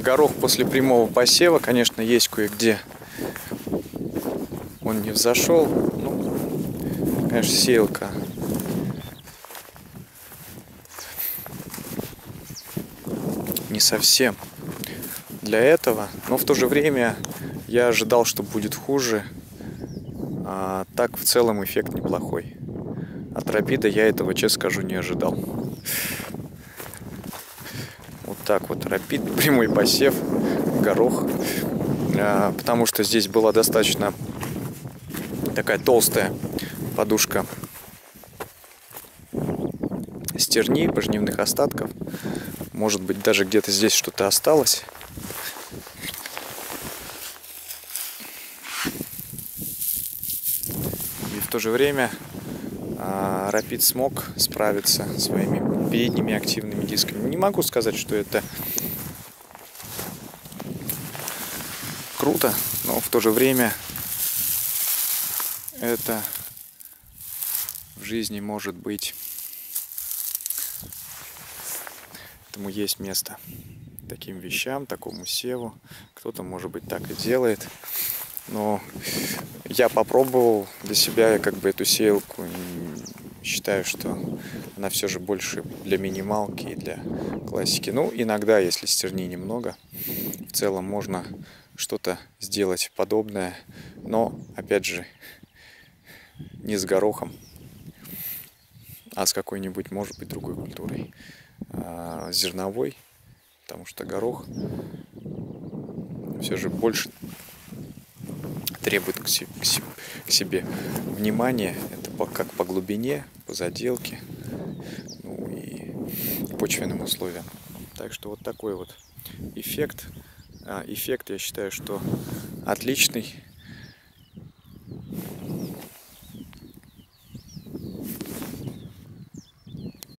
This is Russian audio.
Горох после прямого посева, конечно, есть кое-где он не взошел. Ну, конечно, сеялка не совсем для этого, но в то же время я ожидал, что будет хуже. А так в целом эффект неплохой. От рапида я этого, честно скажу, не ожидал. Вот так вот рапид, прямой посев, горох. Потому что здесь была достаточно такая толстая подушка стерни, пожнивных остатков. Может быть, даже где-то здесь что-то осталось. И в то же время рапид смог справиться своими передними активными дисками. Не могу сказать, что это круто, но в то же время это в жизни может быть. Этому есть место. Таким вещам, такому севу. Кто-то, может быть, так и делает. Но я попробовал для себя, я как бы эту сеялку считаю, что она все же больше для минималки и для классики. Ну, иногда, если стерни немного, в целом можно что-то сделать подобное. Но, опять же, не с горохом, а с какой-нибудь, может быть, другой культурой. Зерновой, потому что горох все же больше требует к себе внимания. Это как по глубине, по заделке, ну и почвенным условиям. Так что вот такой вот эффект. Эффект, я считаю, что отличный.